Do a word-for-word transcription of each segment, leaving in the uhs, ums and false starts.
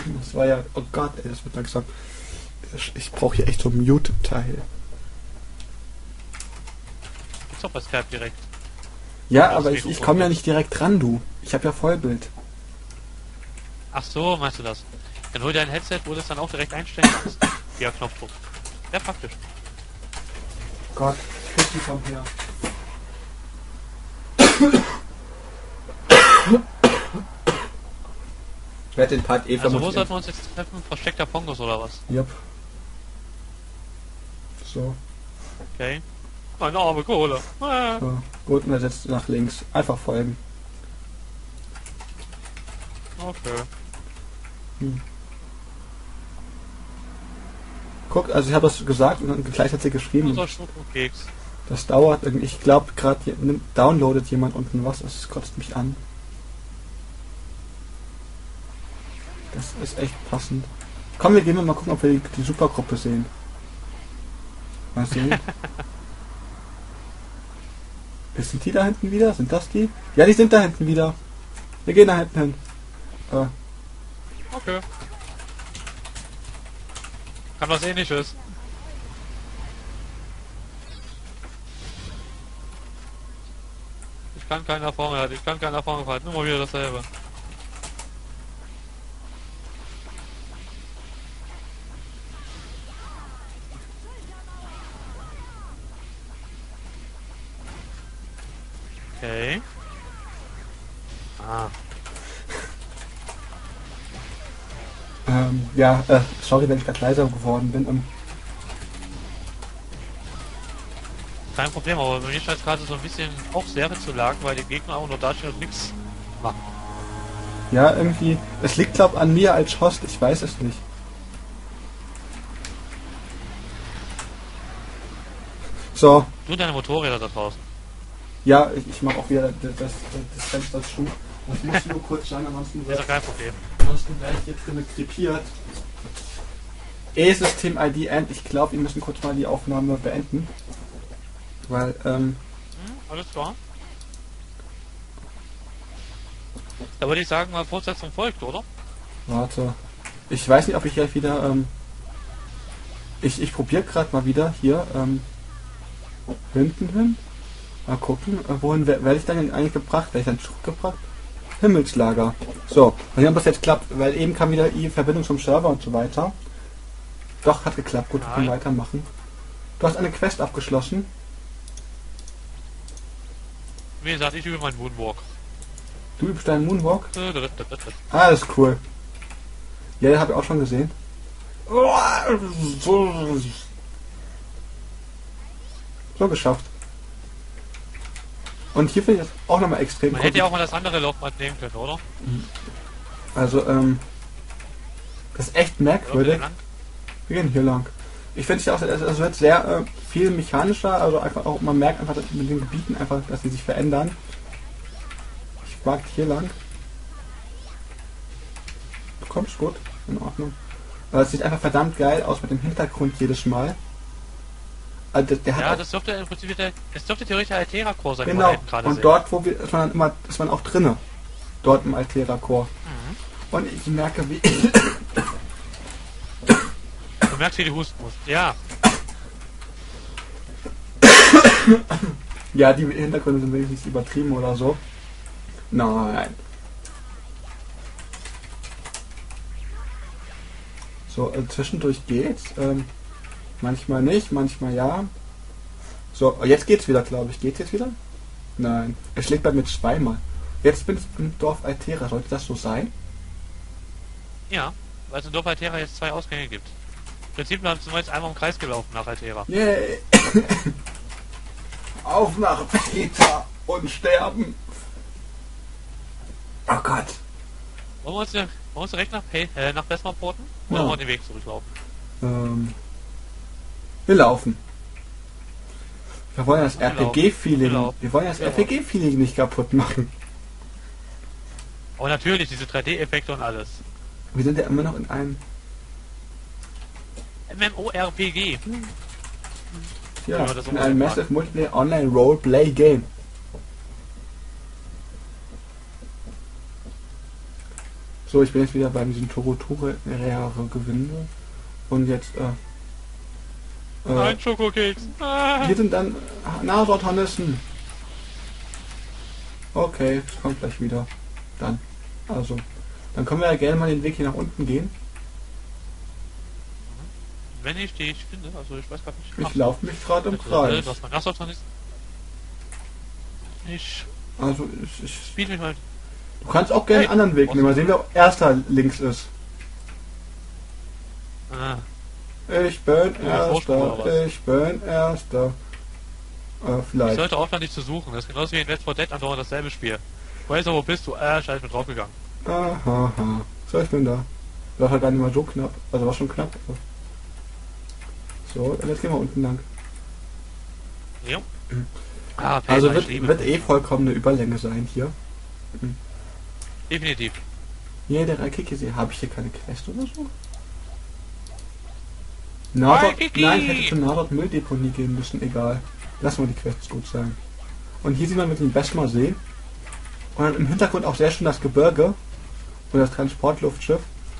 Das war ja... Oh Gott, ey, das wird langsam... Ich brauche hier echt so ein Mute-Teil. Gibt's doch bei Skype direkt. Ja, Das aber ich, ich komme ja nicht direkt ran, du. Ich habe ja Vollbild. Ach so, meinst du das? Dann hol dir ein Headset, wo du es dann auch direkt einstellen kannst. Via Knopfdruck. Sehr praktisch. Gott, Küssen komm her. Ich werde den Part Eva... Also wo sollten wir uns jetzt treffen? Versteckter Pongos oder was? Yep. So. Okay. Meine arme Kohle. Ah. So. Gut, und er setzt nach links. Einfach folgen. Okay. Hm. Guck, also ich habe das gesagt und dann gleichzeitig geschrieben. Unser Schokonkeks. Das dauert irgendwie. Ich glaube gerade downloadet jemand unten was. Das kotzt mich an. Das ist echt passend. Komm, wir gehen mal gucken, ob wir die, die Supergruppe sehen. Mal sehen. Sind die da hinten wieder? Sind das die? Ja, die sind da hinten wieder. Wir gehen da hinten hin. Äh. Okay. Kann was Ähnliches. Ich kann keine Erfahrung halten. Ich kann keine Erfahrung halten. Immer wieder dasselbe. Okay. Ah. Ähm, ja, äh, sorry, wenn ich gerade leiser geworden bin. Ähm, Kein Problem, aber bei mir scheint es gerade so ein bisschen auch Serie zu lagen, weil die Gegner auch nur dastehen und nichts machen. ja, irgendwie. Es liegt, glaub an mir als Host. Ich weiß es nicht. So. Du deine Motorräder da draußen. Ja, ich, ich mache auch wieder das, das, das Fenster zu. Das muss nur kurz sein, ansonsten Ist wird doch kein Problem. ansonsten wäre ich jetzt drin krepiert. E-System I D End. Ich glaube, wir müssen kurz mal die Aufnahme beenden. Weil, ähm... Hm, alles klar. Da würde ich sagen, mal Fortsetzung folgt, oder? Warte. Ich weiß nicht, ob ich hier wieder, ähm... Ich, ich probiere gerade mal wieder hier, ähm... hinten hin. Mal gucken, äh, wohin werde ich dann eigentlich gebracht? Werde ich dann zurückgebracht? Himmelslager. So, mal sehen, ob das jetzt klappt, weil eben kam wieder die Verbindung zum Server und so weiter. Doch, hat geklappt. Gut, wir können weitermachen. Du hast eine Quest abgeschlossen. Wie gesagt, ich übe meinen Moonwalk. Du übst deinen Moonwalk? Äh, Ah, das ist cool. Ja, den habe ich auch schon gesehen. So geschafft. Und hier finde ich das auch nochmal extrem Man cool. hätte ja auch mal das andere Laufband nehmen können, oder? Also, ähm... das ist echt merkwürdig. Wir gehen hier lang. Ich finde es ja auch, es wird sehr äh, viel mechanischer, also einfach auch, man merkt einfach dass mit den Gebieten einfach, dass sie sich verändern. Ich mag hier lang. Du kommst gut, in Ordnung. Aber es sieht einfach verdammt geil aus mit dem Hintergrund jedes Mal. Also der, der hat ja, auch, das dürfte im Prinzip der, das dürfte theoretisch Altera-Core sein, genau. gerade Und sehen. dort, wo wir, ist man dann immer, ist man auch drinne. Dort im Altera Core. Mhm. Und ich merke, wie Du merkst, wie du husten musst. Ja. ja, die Hintergründe sind wirklich nicht übertrieben oder so. Nein. So, äh, zwischendurch geht's. Ähm, manchmal nicht, manchmal ja. So, jetzt geht's wieder, glaube ich. Geht's jetzt wieder? Nein. Es schlägt bei mir zweimal. Jetzt bin ich im Dorf Altera. Sollte das so sein? Ja, weil es in Dorf Altera jetzt zwei Ausgänge gibt. Im Prinzip sind wir jetzt einmal im Kreis gelaufen nach Altera. Yay! Auf nach Peter und sterben! Oh Gott! Wollen wir uns, wollen wir uns direkt nach, hey, äh, nach Westmar porten? Oder Ja. wollen wir den Weg zurücklaufen? Ähm, wir laufen. Wir wollen das Wir R P G-Feeling. Wir laufen. Wir wollen das Wir R P G-Feeling nicht kaputt machen. Aber natürlich, diese drei D-Effekte und alles. Wir sind ja immer noch in einem. MMORPG. Ja, Ja, das in ist einem auch Massive Multiplayer Online Roleplay Game. So, ich bin jetzt wieder bei diesem Toro-Tore-Gewinde. Und jetzt, äh... äh Ein Schokokeks. Ah. hier sind dann Nasortornissen. Okay, es kommt gleich wieder. Dann. Also. Dann können wir ja gerne mal den Weg hier nach unten gehen. Wenn ich dich finde, also ich weiß gar nicht. Ich Ach, laufe mich gerade im Kreis. Was mein Nasortan ist. Ich Also, ich, ich, spiele mich mal. du kannst auch gerne einen anderen Weg nehmen. Mal sehen, wer erster links ist. Ah, Ich bin Ja, Vorsprung oder erster. was? Ich bin erster. Äh, ich vielleicht. sollte aufhören, dich zu suchen. Das ist genauso wie in Left four Dead andauernd dasselbe Spiel. Ich weiß aber, wo bist du? Ah, scheiße, bin draufgegangen. Aha, aha. So, ich bin da. Das war gar nicht mal so knapp. Also war schon knapp. So, jetzt gehen wir unten lang. Jo. Mhm. Ah, Paper, Also ich wird, liebe. wird eh vollkommen eine Überlänge sein hier. Definitiv. Hier, der Raikiki-See. Habe ich hier keine Quest oder so? Nasort, Raikiki! nein, ich hätte zur Nasort Mülldeponie gehen müssen. Egal. Lassen wir die Quests gut sein. Und hier sieht man mit dem Besmer See. Und dann im Hintergrund auch sehr schön das Gebirge. Und das Transportluftschiff.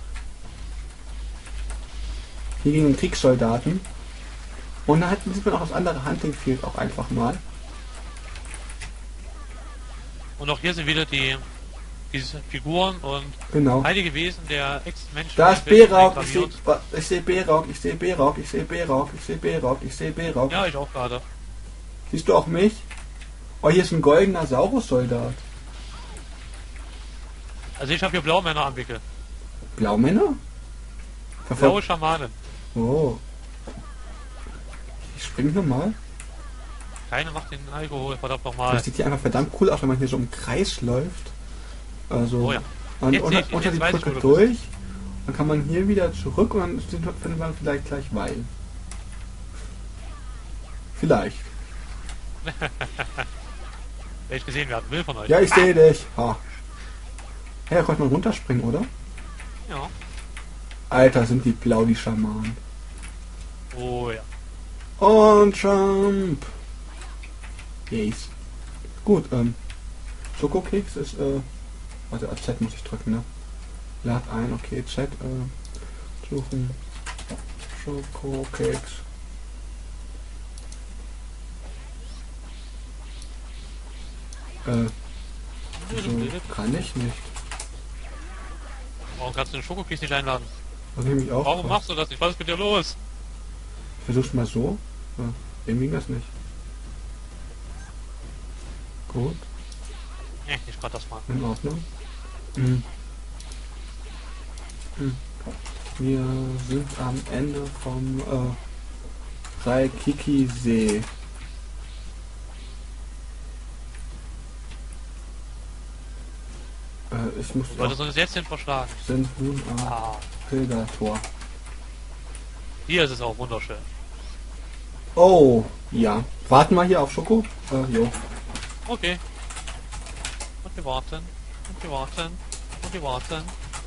Hier gegen den Kriegssoldaten. Und da sieht man auch das andere Hunting Field auch einfach mal. Und auch hier sind wieder die diese Figuren und Genau. heilige Wesen der Ex-Menschen. Da ist B-Rauk, ich sehe ich seh B-Rauk, ich sehe B-Rauk, ich sehe B-Rauk, ich sehe B-Rauk, ich sehe B-Rauk. Ja, ich auch gerade. Siehst du auch mich? Oh, hier ist ein goldener Saurus-Soldat. Also ich habe hier Blaumänner am Wickel. Blaumänner? Blaue Verfolgt. Schamanen. Oh. Ich spring nochmal. Keine macht den Alkohol, verdammt nochmal. Das sieht hier einfach verdammt cool aus, wenn man hier so im Kreis läuft. Also, Oh ja. und Jetzt unter, sehe ich- unter jetzt die weiß ich, Brücke wo du bist. durch. Dann kann man hier wieder zurück und dann sind- findet man vielleicht gleich Weil. Vielleicht. Wer ich gesehen werden will von euch. Ja, ich sehe dich. Ha. Hey, da konnte man runterspringen, oder? Ja. Alter, sind die blau, die Schamanen. Oh ja. Und Jump. Yes. Gut, ähm. Schokokeks ist, äh. Warte, Z muss ich drücken, ne? Lad ein, okay, Z, äh. Suchen. Schokokeks. Äh. So, kann ich nicht. Warum kannst du den Schokokeks nicht einladen? Das nehme ich auch. Warum vor. machst du das nicht? Was ist mit dir los? Ich versuch's mal so. Ja, irgendwie ging das nicht. Gut, Nee, ich kann das mal. in Ordnung. Mhm. Mhm. Wir sind am Ende vom äh, Raikiki-See. Äh, ich muss Du solltest uns jetzt hin verschlagen. sind nun am Ah, Pilgertor. hier ist es auch wunderschön. Oh, ja. Warten wir hier auf Schoko? Äh, jo. Okay. Und wir warten. Und wir warten. Und wir warten.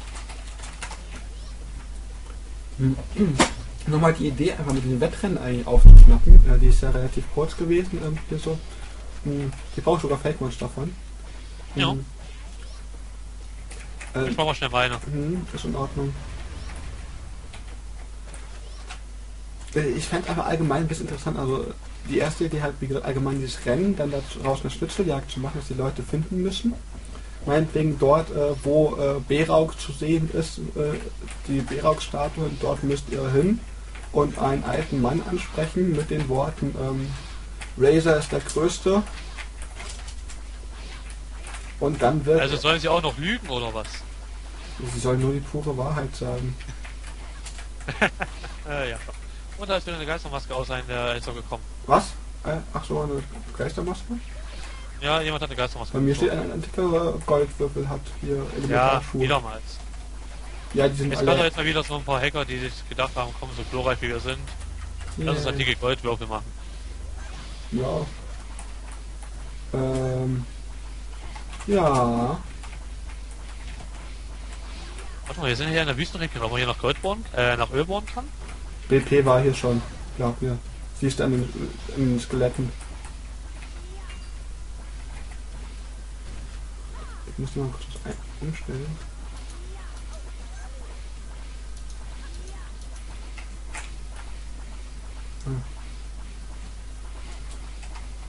Nochmal die Idee, einfach mit den Wettrennen eigentlich aufzuschnappen. Äh, die ist ja relativ kurz gewesen. Ähm, hier so. Hm, hier brauche ich sogar Feldmonster von. Ja. Hm. Äh, Ich mach mal schnell weiter. hm, ist in Ordnung. Äh, Ich fände einfach allgemein ein bisschen interessant. Also die erste Idee halt, wie gesagt, allgemein dieses Rennen, dann daraus eine Schnitzeljagd zu machen, dass die Leute finden müssen. Meinetwegen dort, äh, wo äh, B-Rauk zu sehen ist, äh, die B-Rauk-Statue, dort müsst ihr hin und einen alten Mann ansprechen mit den Worten, ähm, Razor ist der Größte. Und dann wird... Also sollen sie auch noch lügen oder was? Sie sollen nur die pure Wahrheit sagen. Äh, ja. Und da ist wieder eine Geistermaske aus einer Insel gekommen. Was? Äh, ach so, eine Geistermaske? Ja, jemand hat eine Geistermaske. Bei mir steht gezogen. ein antiker Goldwürfel, hat hier Ja, Elementarschuhe. wiedermals. Ja, die sind Jetzt kommen alle... jetzt mal wieder so ein paar Hacker, die sich gedacht haben, komm, so glorreich wie wir sind. Lass uns Yeah. antike Goldwürfel machen. Ja. Ähm. Ja. Warte mal, wir sind hier in der Wüstenregion, ob man hier nach Gold bohren, äh, nach Öl bohren kann? B P war hier schon, glaub mir. Siehst du an den, an den Skeletten. Ich muss mal kurz was ein- umstellen.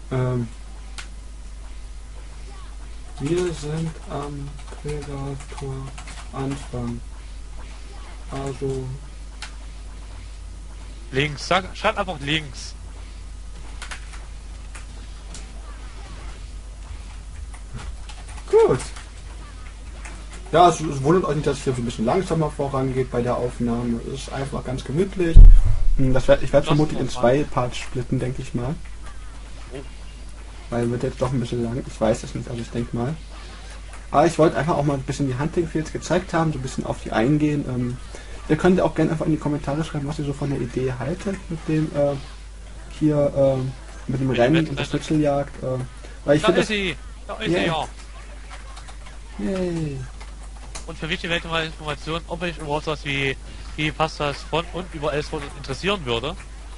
Ähm, wir sind am Pilgertor Anfang. Also Links, sag, schreib einfach links. gut. Ja, es, es wundert euch nicht, dass es hier so ein bisschen langsamer vorangeht bei der Aufnahme. Es ist einfach ganz gemütlich. Hm, Das werd, ich werde Lass vermutlich uns in mal zwei Parts splitten, denke ich mal. Oh. Weil wird jetzt doch ein bisschen lang. Ich weiß es nicht, aber ich denke mal. Aber ich wollte einfach auch mal ein bisschen die Hunting Fields gezeigt haben, so ein bisschen auf die eingehen. Ähm, ihr könnt auch gerne einfach in die Kommentare schreiben, was ihr so von der Idee haltet mit dem äh, hier ähm, mit dem Mit dem Rennen Wettrennen. und der Schnitzeljagd. Äh, weil ich Da finde ist das. sie! Da ist Yeah. sie, ja! Yay. Und für wichtige Welt mal Informationen, ob mich überhaupt was wie, wie passt das von und über Elfsford interessieren würde.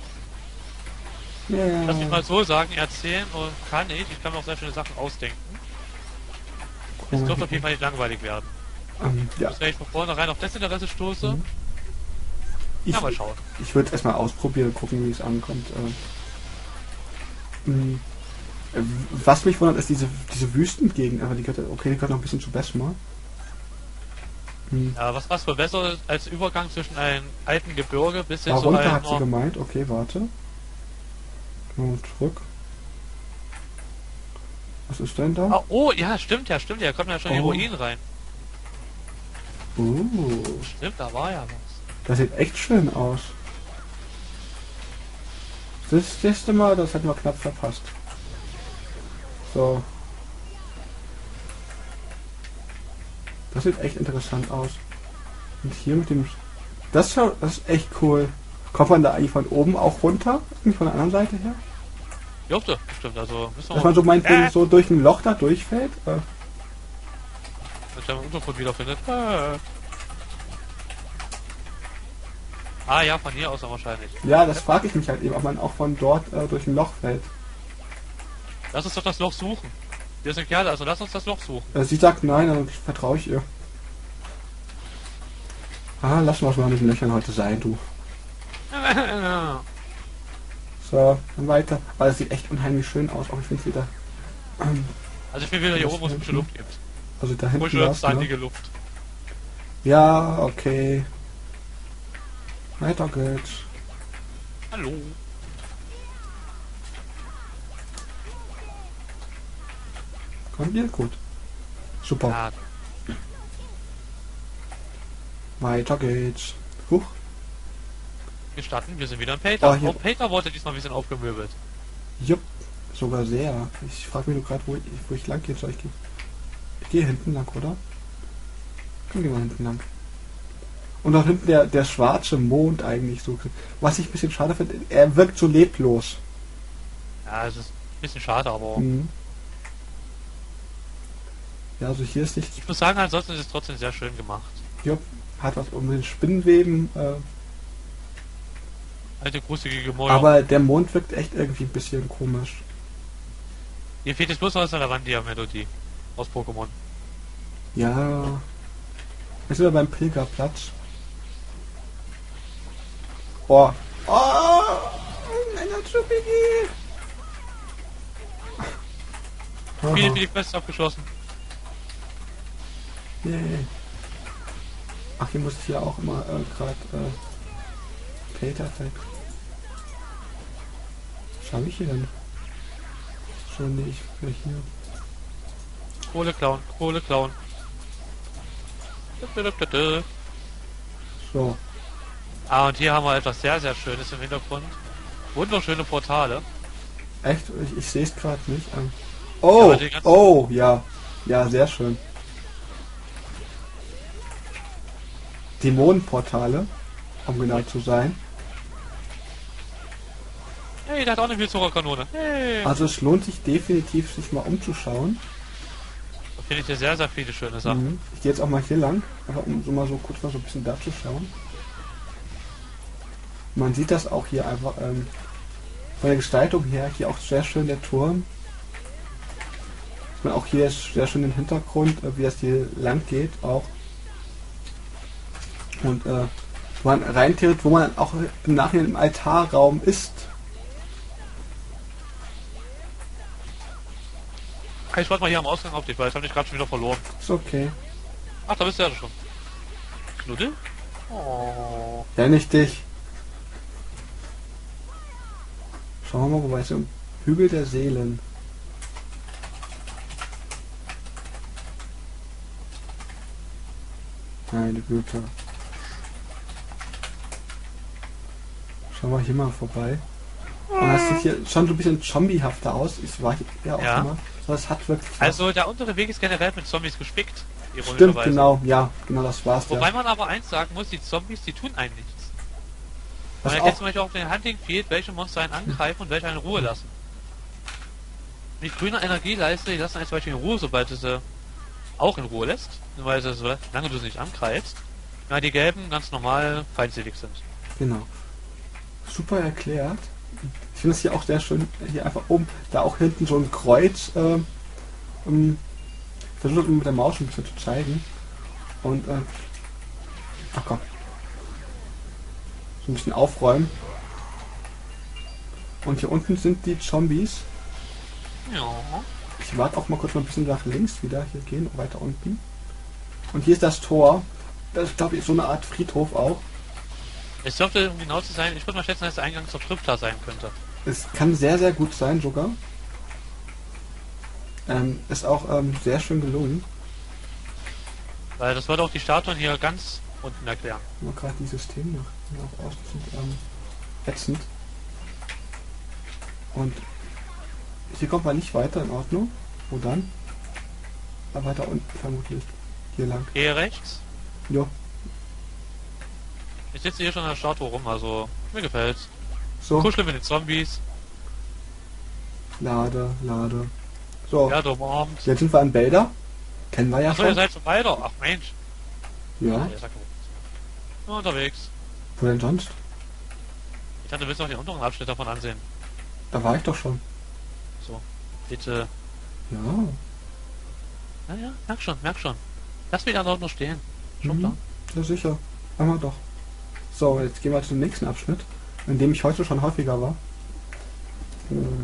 Yeah. Lass mich mal so sagen, erzählen und kann ich. Ich kann mir auch sehr schöne Sachen ausdenken. Es dürfte auf jeden Fall nicht langweilig werden. Ähm, ja. Dass wenn ich von vornherein auf Desinteresse stoße, Mhm. Ich, ja mal schauen. ich würde erstmal ausprobieren, gucken, wie es ankommt. Äh, mh. Äh, Was mich wundert, ist diese, diese Wüstengegend. Aber die gehört, okay, die gehört noch ein bisschen zu Besmar. Hm. Ja, was was für besser ist als Übergang zwischen einem alten Gebirge bis hin Ah, zu runter einem hat sie gemeint. Okay, warte. Oh, zurück. Was ist denn da? Ah, oh, ja, stimmt ja, stimmt ja, da kommen ja schon die Oh. Ruinen rein. Uh, Stimmt, da war ja was. das sieht echt schön aus. Das nächste Mal, das hätten wir knapp verpasst. So. Das sieht echt interessant aus. Und hier mit dem... Das, schaut, das ist echt cool. Kommt man da eigentlich von oben auch runter? Irgendwie von der anderen Seite her? Jopte, stimmt, also müssen wir Dass man so meinetwegen äh, so durch ein Loch da durchfällt? Äh, dass der Untergrund wiederfindet. Äh. Ah ja, von hier aus dann wahrscheinlich. ja, das frage ich mich halt eben, ob man auch von dort äh, durch ein Loch fällt. Lass uns doch das Loch suchen. Wir sind Kerle, also lass uns das Loch suchen. Äh, sie sagt nein, dann vertraue ich ihr. Ah, lass mal mit den Löchern heute sein, du. So, dann weiter. Aber das sieht echt unheimlich schön aus, auch ich finde es wieder. Ähm, Also ich bin wieder hier oben, wo es ein bisschen Luft gibt. also da hinten Frische, war's, ne? sandige Luft. Ja, okay. Weiter geht's. Hallo. Kommt ihr? Gut. Super. Ja, Weiter geht's. Huch. wir starten, wir sind wieder in Peter. Oh, hier. Oh, Peter wurde diesmal ein bisschen aufgemöbelt. Jupp. Sogar sehr. Ich frage mich nur gerade, wo ich, wo ich lang gehen soll. Ich gehe ich geh hinten lang, oder? Komm, gehen wir hinten lang. Und auch hinten der, der schwarze Mond eigentlich so. Was ich ein bisschen schade finde, er wirkt so leblos. Ja, es ist ein bisschen schade, aber Mhm. Ja, also hier ist nichts. ich muss sagen, ansonsten ist es trotzdem sehr schön gemacht. Jupp. Hat was um den Spinnenweben. Äh, Alte gruselige Gemäuer. aber der Mond wirkt echt irgendwie ein bisschen komisch. Hier fehlt jetzt bloß noch das Lavandia-Melodie aus Pokémon. Ja. Jetzt sind wir beim Pilgerplatz. Oh. Oh! Ein Atsubigi! Viele, viele Quests abgeschlossen. Yay. Ach, hier muss ich ja auch immer äh, gerade äh, Peter weg. Was habe ich hier denn? Schon nicht. Will hier. Kohle klauen, Kohle klauen. So. Ah, und hier haben wir etwas sehr, sehr Schönes im Hintergrund. Wunderschöne Portale. Echt? Ich, ich sehe es gerade nicht. Ähm. Ja, Oh! aber die ganzen- Oh, ja. Ja, sehr schön. Dämonenportale, um genau zu sein. Hey, der hat auch eine Pilzhorrorkanone. Hey. Also es lohnt sich definitiv, sich mal umzuschauen. Da finde ich hier sehr, sehr viele schöne Sachen. Mhm. Ich gehe jetzt auch mal hier lang, einfach um so mal so kurz mal so ein bisschen da zu schauen. Man sieht das auch hier einfach ähm, von der Gestaltung her, hier auch sehr schön der Turm. Man auch hier ist sehr schön im Hintergrund, äh, wie das hier lang geht auch. Und äh, wo man reintritt, wo man auch im Nachhinein im Altarraum ist. ich warte mal hier am Ausgang auf dich, weil ich habe dich gerade schon wieder verloren. Ist okay. Ach, da bist du ja schon. Knuddel? Oh. Ja, nicht dich. Schauen wir mal, wobei es um Hügel der Seelen. Meine Güte. Schauen wir hier mal vorbei. Und das sieht hier schon so ein bisschen zombiehafter aus. Ich war hier ja auch Ja. schon mal. So, das hat wirklich. Also der untere Weg ist generell mit Zombies gespickt. Stimmt, ironischerweise. genau. Ja, genau, das war's. Wobei Ja. man aber eins sagen muss, die Zombies, die tun einen nichts. Was Man auch, erkennt zum Beispiel auf den Hunting Field, welche Monster einen angreifen und welche einen in Ruhe lassen. Die grüne Energieleiste, die lassen einen zum Beispiel in Ruhe, sobald du sie auch in Ruhe lässt, weil sie, solange du sie nicht angreifst. Ja, die gelben ganz normal feindselig sind. genau. Super erklärt. Ich finde es hier auch sehr schön. Hier einfach oben, da auch hinten so ein Kreuz. Ähm, ähm, versucht mit der Maus ein bisschen zu zeigen. Und, äh, ach komm. So ein bisschen aufräumen. Und hier unten sind die Zombies. Ja. Ich warte auch mal kurz mal ein bisschen nach links wieder. Hier gehen, weiter unten. Und hier ist das Tor. Das ist, glaube ich, so eine Art Friedhof auch. Es dürfte, um genau zu sein, ich würde mal schätzen, dass der Eingang zur Krypta sein könnte. Es kann sehr, sehr gut sein sogar. Ähm, ist auch ähm, sehr schön gelungen. Weil das würde auch die Statuen hier ganz unten erklären. Mal gerade die Systeme noch, noch aus, die sind ähm, ätzend. Und hier kommt man nicht weiter, in Ordnung. Wo dann? Aber weiter unten vermutlich. Hier lang. Hier rechts. Jo, Ich sitze hier schon in der Statue rum, also mir gefällt's. so. Kuscheln mit den Zombies. Lade, lade. So, Ja, du umarmt. jetzt sind wir an Bälder. Kennen wir ja Achso, ihr schon. seid schon weiter. Ach Mensch. Ja, ihr seid nur unterwegs. wo denn sonst? Ich dachte, du willst noch den unteren Abschnitt davon ansehen. Da war ich doch schon. So. Bitte. Ja. Naja, merk schon, merk schon. Lass mich da dort noch stehen. Schon Mhm. da. Ja, sicher. Machen wir doch. So, jetzt gehen wir zum nächsten Abschnitt, in dem ich heute schon häufiger war. Ähm,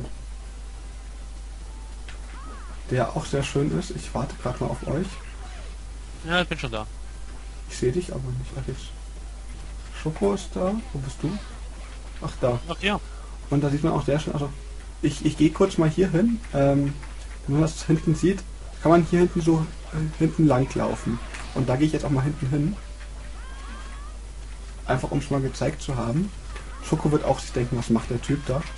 Der auch sehr schön ist. Ich warte gerade mal auf euch. Ja, ich bin schon da. Ich sehe dich aber nicht. Ach, jetzt. Schoko ist da. Wo bist du? Ach, da. Ach ja. Und da sieht man auch sehr schön. Also, ich, ich gehe kurz mal hier hin. Ähm, wenn man das hinten sieht, kann man hier hinten so äh, hinten lang laufen. Und da gehe ich jetzt auch mal hinten hin. Einfach um es mal gezeigt zu haben. Schoko wird auch sich denken, was macht der Typ da?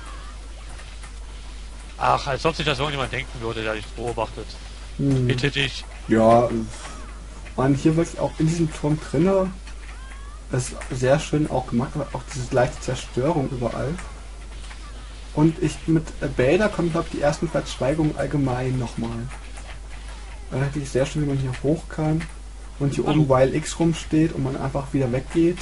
Ach, als ob sich das irgendjemand denken würde, der dich beobachtet. Hm. Bitte dich. Ja, man hier wirklich auch in diesem Turm drinne ist sehr schön auch gemacht, aber auch diese leichte Zerstörung überall. Und ich mit äh, Bälder kommen, glaube ich, die ersten Verzweigungen allgemein nochmal. Da hätte ich sehr schön, wie man hier hoch kann und hier Hallo. oben While X rumsteht und man einfach wieder weggeht.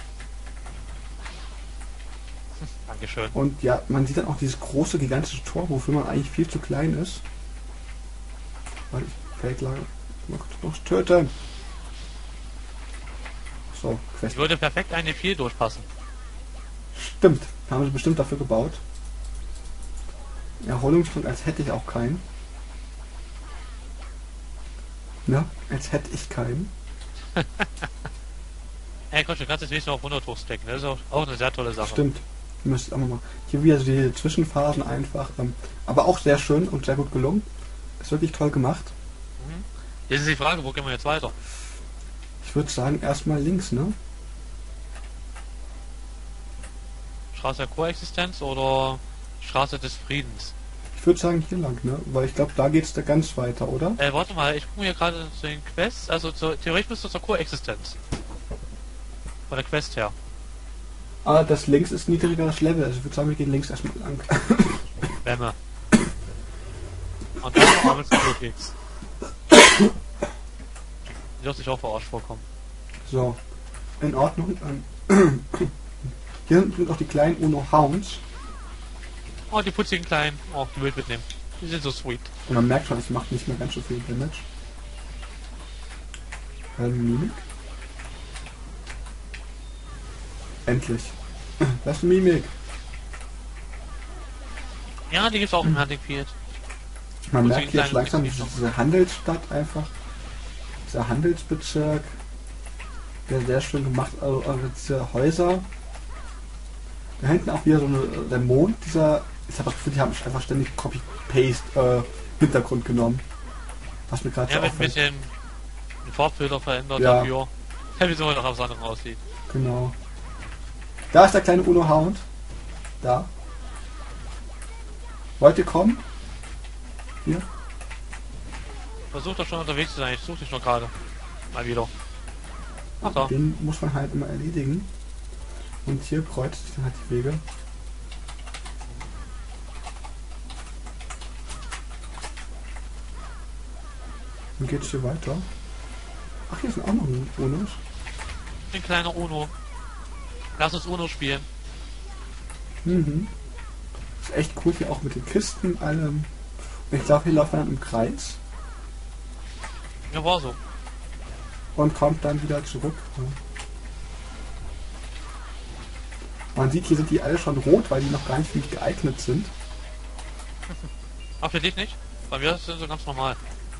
Dankeschön. Und ja, man sieht dann auch dieses große, gigantische Tor, wofür man eigentlich viel zu klein ist. Weil ich Feldlager noch, noch töten. So, Quest. Ich würde perfekt eine vier durchpassen. Stimmt, haben sie bestimmt dafür gebaut. Erholungspunkt, als hätte ich auch keinen. Ja, als hätte ich keinen. Ey, Gott, du kannst jetzt nicht auf hundert hochstecken. Das ist auch, auch eine sehr tolle Sache. Stimmt. Ihr müsst auch mal. Hier wieder so die Zwischenphasen einfach. Ähm, aber auch sehr schön und sehr gut gelungen. Ist wirklich toll gemacht. Mhm. Jetzt ist die Frage, wo gehen wir jetzt weiter? Ich würde sagen, erstmal links, ne? Straße der Koexistenz oder Straße des Friedens? Ich würde sagen, hier lang, ne? Weil ich glaube, da geht's da ganz weiter, oder? Äh, warte mal, ich gucke mir gerade zu den Quests, also zu, theoretisch bist du zur Koexistenz. Von der Quest her. Ah, das links ist niedrigeres Level. Also ich würde sagen, wir gehen links erstmal lang. Bämme. Und dann noch einmal zu Bibliotheks. Die dürfte sich auch verarscht vorkommen. So. In Ordnung. Ähm, hier sind auch die kleinen Uno Hounds. Oh, die putzigen Kleinen. Oh, die will ich mitnehmen. Die sind so sweet. Und man merkt schon, es macht nicht mehr ganz so viel Damage. Ähm, Mimik. Endlich. Das ist Mimik. Ja, die gibt's auch im Hunting Field. Man Muss merkt ich jetzt einen langsam kleinen diese, diese Handelsstadt einfach. Dieser Handelsbezirk. Der sehr schön gemacht, also, also diese Häuser. Da hinten auch wieder so eine, der Mond, dieser. Ich habe das Gefühl, die haben einfach ständig Copy-Paste äh, Hintergrund genommen. Was mir gerade Ja, so wird ein auffällt. bisschen den Farbfilter verändert Ja. dafür. Ja, wie so noch was anderes aussieht. Genau. Da ist der kleine Uno Hound. Da. Wollt ihr kommen? Hier. Versuch doch schon unterwegs zu sein, ich suche dich noch gerade. Mal wieder. Ach da. Den muss man halt immer erledigen. Und hier kreuzt sich dann halt die Wege. Dann geht's hier weiter. Ach, hier sind auch noch Unos. Ein kleiner Uno. Lass uns Uno spielen. Mhm. Ist echt cool hier auch mit den Kisten, allem. Und ich glaube, hier läuft man dann im Kreis Ja, war so. und kommt dann wieder zurück. Ja. Man sieht, hier sind die alle schon rot, weil die noch gar nicht für mich geeignet sind. Ach, für dich nicht? Bei mir ist das so ganz normal.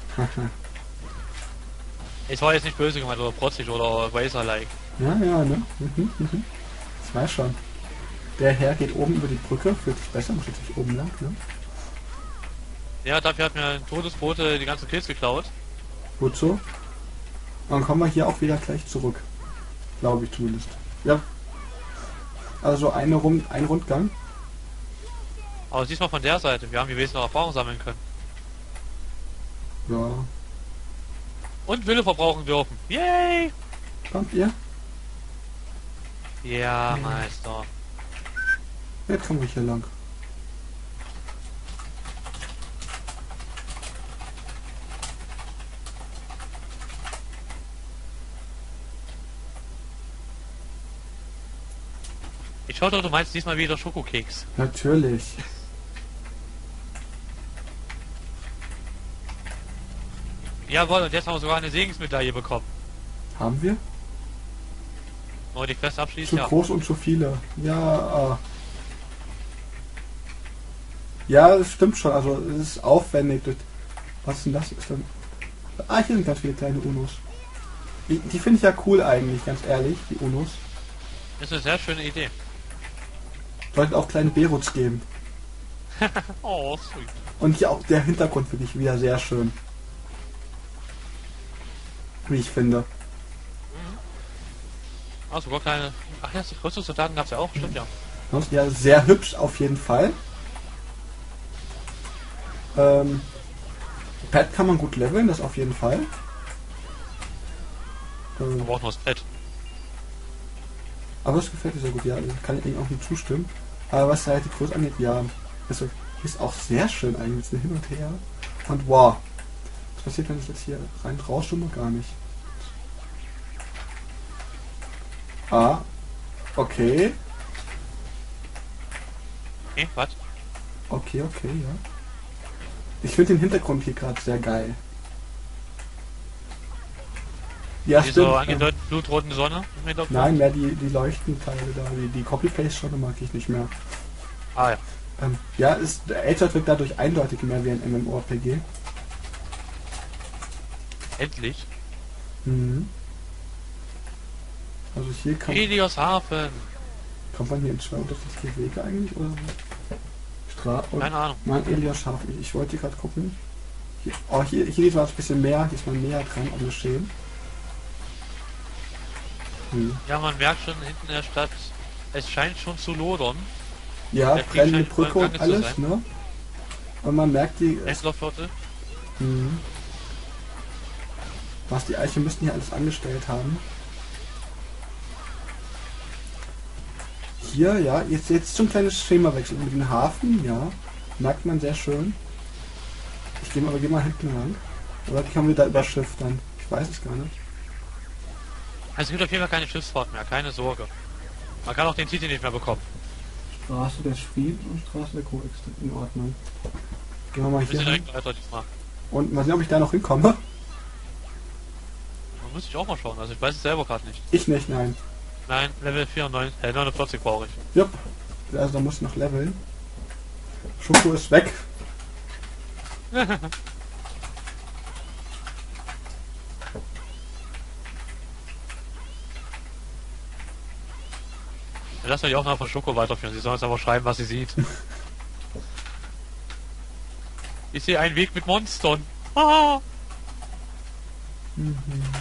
Es war jetzt nicht böse gemeint oder protzig oder Razer-like. Ja, ja, ne? Mhm, mhm. Ich weiß schon. Der Herr geht oben über die Brücke, fühlt sich besser, muss jetzt nicht oben lang, ne? Ja, dafür hat mir ein Todesbote die ganzen Kills geklaut. Gut so. Dann kommen wir hier auch wieder gleich zurück. Glaube ich zumindest. Ja. Also eine Rund ein Rundgang. Aber siehst mal von der Seite, wir haben hier wesentlich noch Erfahrung sammeln können. Ja. Und Wille verbrauchen dürfen. Yay! Kommt ihr? Ja, Mhm. Meister. Jetzt kommen wir hier lang. Ich hoffe, du meinst diesmal wieder Schokokeks. Natürlich. Jawohl, und jetzt haben wir sogar eine Segensmedaille bekommen. Haben wir? Wollen wir die Quest abschließen? Zu Ja. groß und zu viele. Ja. Äh. Ja, das stimmt schon. Also es ist aufwendig. Durch was ist denn das? Ist dann ah, hier sind ganz viele kleine Unos. Die, die finde ich ja cool eigentlich, ganz ehrlich, die Unos. Das ist eine sehr schöne Idee. Sollten auch kleine Beruts geben. Oh, sweet. Und hier auch der Hintergrund finde ich wieder sehr schön. Wie ich finde. Ah, sogar kleine... Ach ja, Rüstungssoldaten gab es ja auch, stimmt ja. Sonst ja sehr hübsch auf jeden Fall. Ähm, Pet kann man gut leveln, das auf jeden Fall. Ähm, Wir brauchen nur das Pad. aber es gefällt mir sehr gut, ja, da kann ich eigentlich auch nicht zustimmen. Aber was halt die Größe angeht, ja, ist, ist auch sehr schön eigentlich, so hin und her. Und wow, was passiert, wenn ich jetzt hier rein rausschumme? Gar nicht. Ah, okay, Okay, was? okay, okay, ja. Ich finde den Hintergrund hier gerade sehr geil. Ja, Diese stimmt. angedeuteten blutroten Sonne im Hintergrund? Nein, mehr die, die Leuchtenteile da, die, die Copy-Paste-Sonne mag ich nicht mehr. Ah ja. Ähm, ja, ist, Age wirkt dadurch eindeutig mehr wie ein MMORPG. Endlich. Mhm. Also hier kann, Helios Hafen. kommt man hier in zwei unterschiedliche Wege eigentlich, oder? Stra und Keine Ahnung. Nein, Elias Schaf. Ich, ich wollte gerade gucken. Hier, oh, hier, hier war es ein bisschen mehr, hier ist man näher dran am Geschehen. Hm. Ja, man merkt schon hinten in der Stadt, es scheint schon zu lodern. Ja, Der Krieg brennende scheint voll im Brücke und Gange zu alles, sein. ne? Und man merkt die, Händlerviertel. mhm. was die Alchemisten hier alles angestellt haben. Hier, ja, jetzt, jetzt so ein kleines Schemawechsel mit dem Hafen, ja, merkt man sehr schön. Ich gehe mal, aber geh mal hinten lang. Oder die haben wir da über Schiff dann? Ich weiß es gar nicht. Also es gibt auf jeden Fall keine Schiffsfahrt mehr, keine Sorge. Man kann auch den Titel nicht mehr bekommen. Straße des Friedens und Straße der Koexistenz in Ordnung. Gehen wir mal Wir hier sind hin. direkt weiter diesmal. Und mal sehen, ob ich da noch hinkomme. Da muss ich auch mal schauen, also ich weiß es selber gerade nicht. Ich nicht, nein. Nein, Level vierundneunzig, äh, neunundvierzig brauche ich. Jupp. Also da muss ich noch leveln. Schoko ist weg. Lass mal die Aufnahme von Schoko weiterführen. Sie soll uns einfach schreiben, was sie sieht. Ich sehe einen Weg mit Monstern. Ah! Mhm.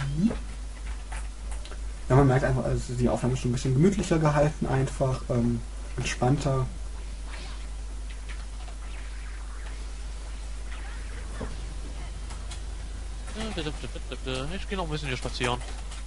Ja, man merkt einfach, also die Aufnahme ist schon ein bisschen gemütlicher gehalten, einfach ähm, entspannter. Ich gehe noch ein bisschen hier spazieren.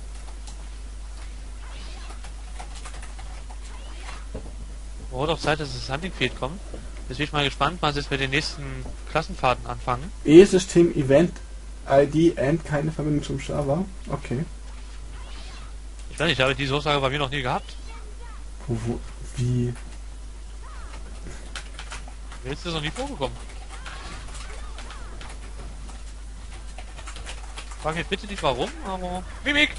Wurde auch Zeit, dass das Hunting Field kommt. Jetzt bin ich mal gespannt, was jetzt mit den nächsten Klassenfahrten anfangen. E-System Event I D and keine Verbindung zum Server. Okay. Ich weiß nicht, ich habe diese Aussage bei mir noch nie gehabt. Wo, wo, wie? Mir ist das noch nie vorgekommen. Frag mich bitte nicht warum, aber... Mimik!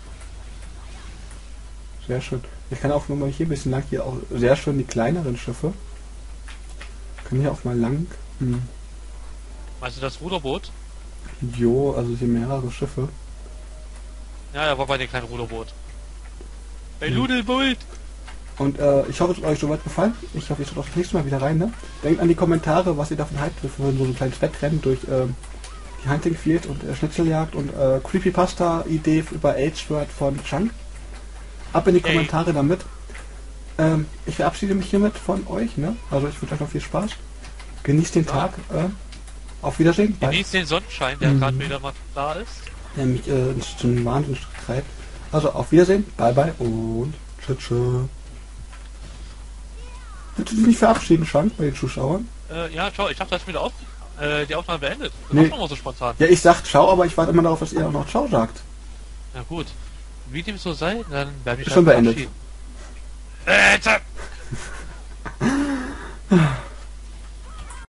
Sehr schön. Ich kann auch nur mal hier ein bisschen lang, hier auch sehr schön die kleineren Schiffe. Können hier auch mal lang. Hm. Meinst du das Ruderboot? Jo, also hier mehrere Schiffe. Ja, er war bei dem kleinen Ruderboot. Bei Hm. Ludelboot! Und äh, ich hoffe, es hat euch soweit gefallen. Ich hoffe, ihr schaut auch das nächste Mal wieder rein. Ne? Denkt an die Kommentare, was ihr davon haltet. Wir würden so ein kleines Wettrennen durch ähm, die Hunting Field und äh, Schnitzeljagd und äh, Creepypasta-Idee über Age-Word von Chunk. Ab in die Hey. Kommentare damit. Ähm, ich verabschiede mich hiermit von euch. Ne? Also ich wünsche euch noch viel Spaß. Genießt den Ja. Tag. Äh, auf Wiedersehen. Bye. Genießt den Sonnenschein, der Mhm. gerade wieder mal da ist. Der mich äh, zum Wahnsinn treibt. Also auf Wiedersehen. Bye bye und tschüss. tschüss. Willst du dich nicht verabschieden, Chunk, bei den Zuschauern? Äh, ja, ciao, ich dachte, das ist wieder auf, äh, die Aufnahme beendet. Das Nee. nee. Mal so spontan. Ja, ich sag Ciao, aber ich warte immer darauf, dass ihr auch noch Ciao sagt. Na gut. Wie dem so sei, dann werde ich Ist schon beendet. verabschieden. Äh, zack.